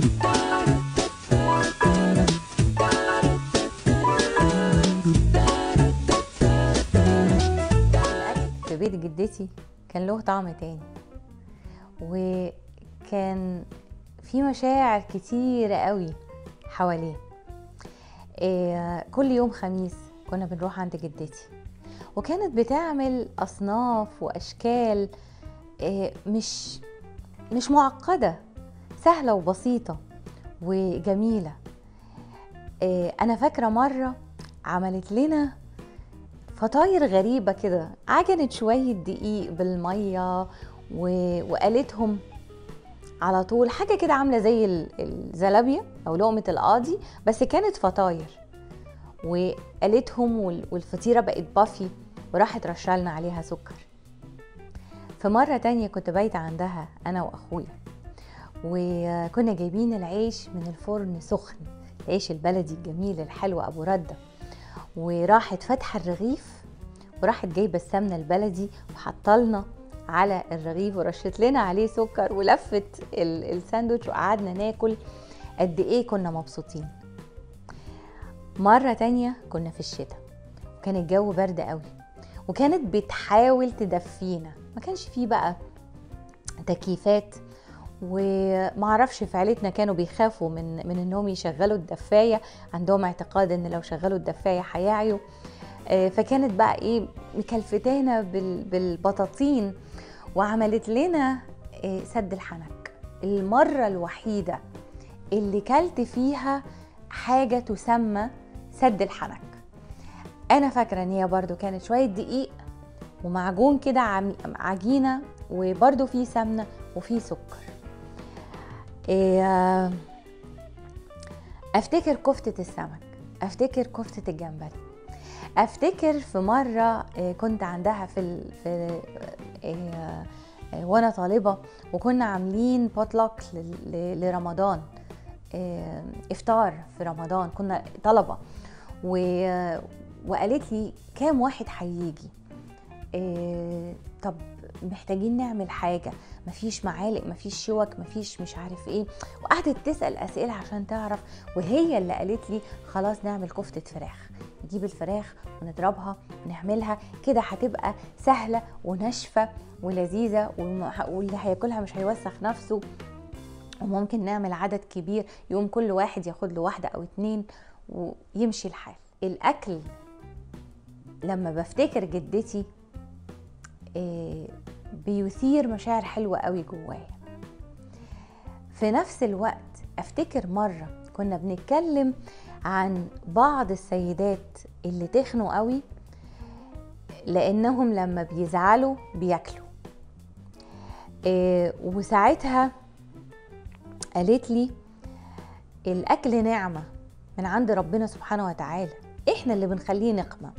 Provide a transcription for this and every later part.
في بيت جدتي كان له طعم تاني، وكان في مشاعر كتيرة قوي حواليه. كل يوم خميس كنا بنروح عند جدتي، وكانت بتعمل أصناف وأشكال مش معقدة، سهلة وبسيطة وجميلة. أنا فاكرة مرة عملت لنا فطاير غريبة كده، عجنت شوية دقيق بالمية وقالتهم على طول، حاجة كده عاملة زي الزلابية أو لقمة القاضي، بس كانت فطاير، وقالتهم والفطيرة بقت بافي، وراحت رشالنا عليها سكر. في مرة تانية كنت بايتة عندها أنا وأخويا، وكنا جايبين العيش من الفرن سخن، العيش البلدي الجميل الحلو أبو ردة، وراحت فاتحة الرغيف وراحت جايبة السمنة البلدي وحطلنا على الرغيف ورشت لنا عليه سكر، ولفت الساندوتش وقعدنا ناكل. قد ايه كنا مبسوطين. مرة تانية كنا في الشتاء، وكان الجو برد قوي، وكانت بتحاول تدفينا. ما كانش فيه بقى تكييفات، ومعرفش في عيلتنا كانوا بيخافوا من انهم يشغلوا الدفاية، عندهم اعتقاد ان لو شغلوا الدفاية هيعيوا. فكانت بقى ايه مكلفتانا بالبطاطين، وعملت لنا سد الحنك. المرة الوحيدة اللي كلت فيها حاجة تسمى سد الحنك. انا فاكرة ان هي برضو كانت شوية دقيق ومعجون كده، عجينة، وبرضو فيه سمنة وفيه سكر. افتكر كفتة السمك، افتكر كفتة الجمبري، افتكر في مرة كنت عندها في وانا طالبة، وكنا عاملين بوتلوك لرمضان، افطار في رمضان، كنا طلبة، وقالت لي كام واحد هيجي؟ طب محتاجين نعمل حاجة، مفيش معالق، مفيش شوك، مفيش مش عارف ايه، وقعدت تسأل أسئلة عشان تعرف. وهي اللي قالت لي خلاص نعمل كفتة فراخ، نجيب الفراخ ونضربها ونعملها كده، هتبقى سهلة وناشفة ولذيذة، واللي هياكلها مش هيوسخ نفسه، وممكن نعمل عدد كبير، يوم كل واحد ياخد له واحدة أو اتنين ويمشي الحال. الأكل لما بفتكر جدتي بيثير مشاعر حلوة قوي جوايا. في نفس الوقت افتكر مرة كنا بنتكلم عن بعض السيدات اللي تخنوا قوي لانهم لما بيزعلوا بياكلوا. وساعتها قالت لي الاكل نعمة من عند ربنا سبحانه وتعالى، احنا اللي بنخليه نقمة.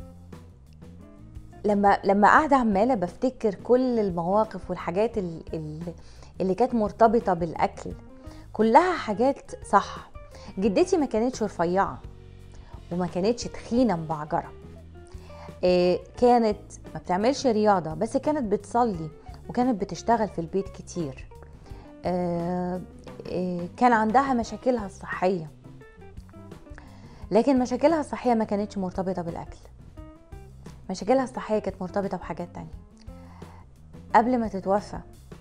لما قاعدة عمالة بفتكر كل المواقف والحاجات اللي كانت مرتبطة بالأكل، كلها حاجات صح. جدتي ما كانتش رفيعة وما كانتش تخينة مبعجرة، كانت ما بتعملش رياضة، بس كانت بتصلي وكانت بتشتغل في البيت كتير. كان عندها مشاكلها الصحية، لكن مشاكلها الصحية ما كانتش مرتبطة بالأكل، مشاكلها الصحية كانت مرتبطة بحاجات تانية. قبل ما تتوفى،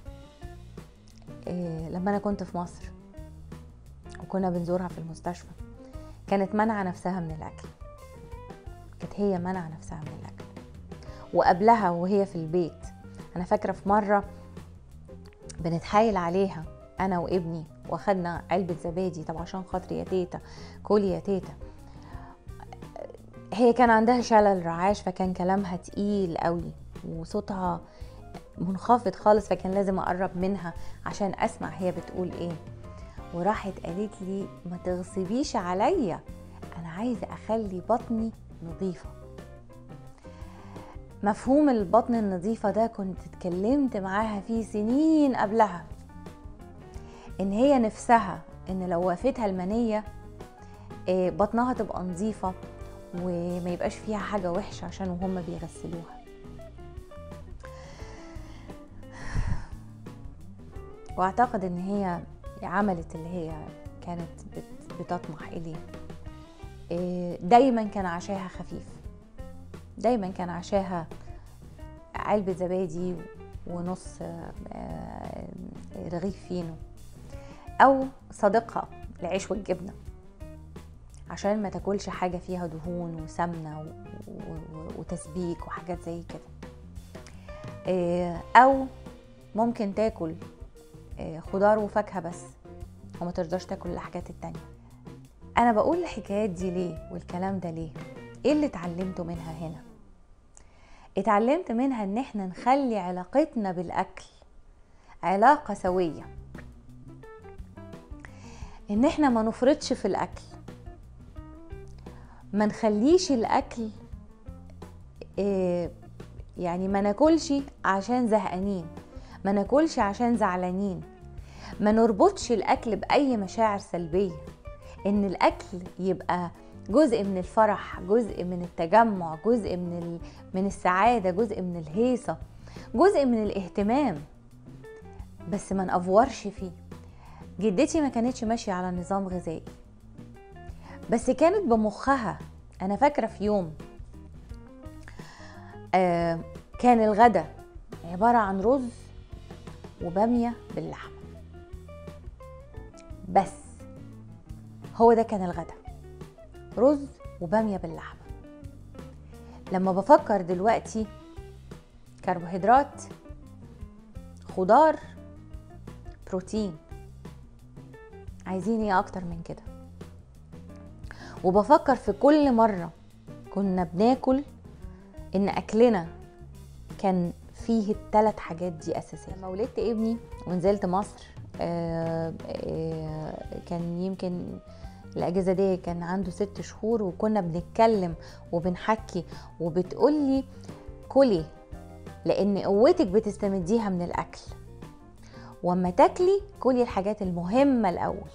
لما أنا كنت في مصر وكنا بنزورها في المستشفى، كانت منع نفسها من الأكل، كانت هي منع نفسها من الأكل. وقبلها وهي في البيت، أنا فاكرة في مرة بنتحايل عليها أنا وابني، واخدنا علبة زبادي، طب عشان خاطري يا تيتا كولي يا تيتا. هي كان عندها شلل رعاش، فكان كلامها تقيل قوي وصوتها منخفض خالص، فكان لازم اقرب منها عشان اسمع هي بتقول ايه. وراحت قالت لي ما تغصبيش عليا، انا عايزه اخلي بطني نظيفه. مفهوم البطن النظيفه ده كنت اتكلمت معاها فيه سنين قبلها، ان هي نفسها ان لو وفتها المنيه بطنها تبقى نظيفه وما يبقاش فيها حاجة وحشة عشان وهم بيغسلوها. واعتقد ان هي عملت اللي هي كانت بتطمح إليه. دايما كان عشاها خفيف، دايما كان عشاها علبة زبادي ونص رغيف فينو، أو صديقها العيش والجبنة عشان ما تاكلش حاجة فيها دهون وسمنة وتسبيك وحاجات زي كده، أو ممكن تاكل خضار وفاكهة بس وما ترضاش تاكل الحاجات التانية. أنا بقول الحكايات دي ليه والكلام ده ليه؟ إيه اللي اتعلمته منها هنا؟ اتعلمت منها إن احنا نخلي علاقتنا بالأكل علاقة سوية، إن احنا ما نفرطش في الأكل، ما نخليش الأكل يعني ما ناكلش عشان زهقانين، ما ناكلش عشان زعلانين، ما نربطش الأكل بأي مشاعر سلبية، إن الأكل يبقى جزء من الفرح، جزء من التجمع، جزء من السعادة، جزء من الهيصة، جزء من الاهتمام، بس ما نأفورش فيه. جدتي ما كانتش ماشية على نظام غذائي، بس كانت بمخها. أنا فاكرة في يوم كان الغدا عبارة عن رز وبامية باللحمة بس، هو ده كان الغدا، رز وبامية باللحمة. لما بفكر دلوقتي كربوهيدرات، خضار، بروتين، عايزين ايه اكتر من كده؟ وبفكر في كل مرة كنا بناكل ان اكلنا كان فيه ال3 حاجات دي اساسية. لما ولدت ابني ونزلت مصر كان يمكن الاجازة دي كان عنده 6 شهور، وكنا بنتكلم وبنحكي وبتقولي كلي لان قوتك بتستمديها من الاكل، واما تاكلي كلي الحاجات المهمة الاول.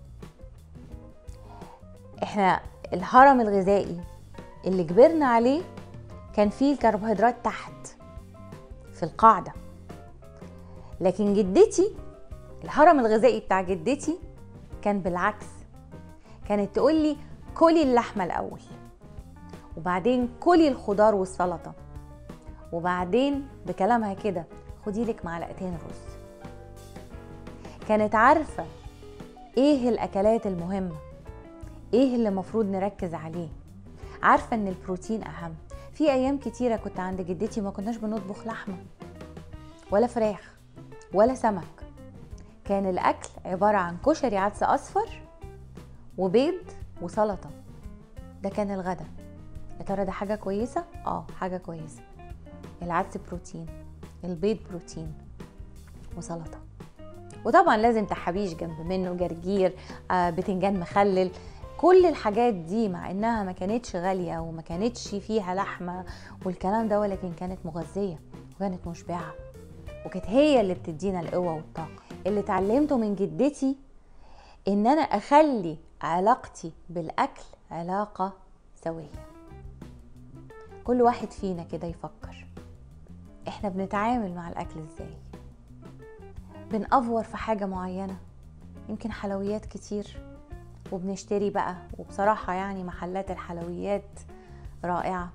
احنا الهرم الغذائي اللي كبرنا عليه كان فيه الكربوهيدرات تحت في القاعدة، لكن جدتي الهرم الغذائي بتاع جدتي كان بالعكس، كانت تقولي كلي اللحمة الأول، وبعدين كلي الخضار والسلطة، وبعدين بكلامها كده خدي لك معلقتين رز. كانت عارفة ايه الأكلات المهمة، ايه اللي مفروض نركز عليه، عارفة ان البروتين أهم. في أيام كتيرة كنت عند جدتي ما كناش بنطبخ لحمة ولا فراخ ولا سمك، كان الأكل عبارة عن كشري عدس أصفر وبيض وسلطة، ده كان الغدا. يا ترى ده حاجة كويسة؟ حاجة كويسة. العدس بروتين، البيض بروتين، وسلطة، وطبعا لازم تحابيش جنب منه، جرجير، بتنجان مخلل، كل الحاجات دي مع انها ما كانتش غالية وما كانتش فيها لحمة والكلام ده، ولكن كانت مغذية وكانت مشبعة، وكانت هي اللي بتدينا القوة والطاقة. اللي اتعلمته من جدتي ان انا اخلي علاقتي بالاكل علاقة سوية. كل واحد فينا كده يفكر احنا بنتعامل مع الاكل ازاي، بنأفور في حاجة معينة، يمكن حلويات كتير وبنشتري بقى، وبصراحة يعني محلات الحلويات رائعة،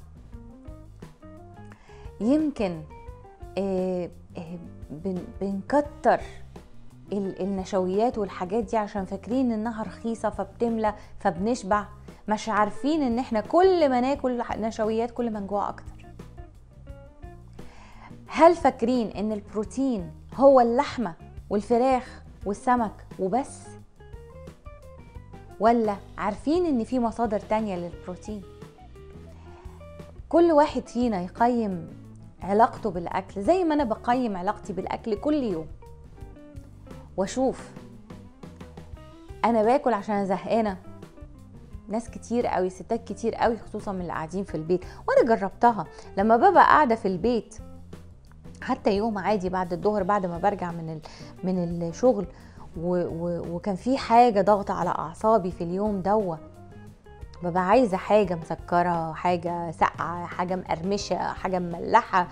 يمكن بنكتر النشويات والحاجات دي عشان فاكرين انها رخيصة فبتملى فبنشبع، مش عارفين ان احنا كل ما ناكل نشويات كل ما نجوع اكتر. هل فاكرين ان البروتين هو اللحمة والفراخ والسمك وبس، ولا عارفين ان في مصادر تانية للبروتين؟ كل واحد فينا يقيم علاقته بالاكل زي ما انا بقيم علاقتي بالاكل كل يوم، واشوف انا باكل عشان زهقانه. ناس كتير قوي، ستات كتير قوي خصوصا من اللي قاعدين في البيت، وانا جربتها لما ببقى قاعده في البيت حتى يوم عادي بعد الظهر بعد ما برجع من الشغل وكان في حاجه ضغط على اعصابي في اليوم دوا، ببقى عايزه حاجه مسكره، حاجه ساقعه، حاجه مقرمشه، حاجه مملحه،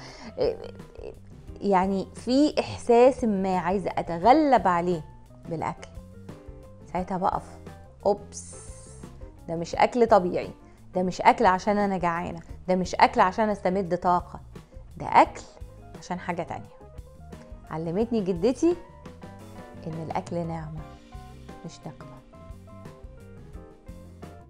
يعني في احساس ما عايزه اتغلب عليه بالاكل. ساعتها بقف اوبس، ده مش اكل طبيعي، ده مش اكل عشان انا جعانه، ده مش اكل عشان استمد طاقه، ده اكل عشان حاجه تانية. علمتني جدتي ان الاكل نعمه مش نقمه.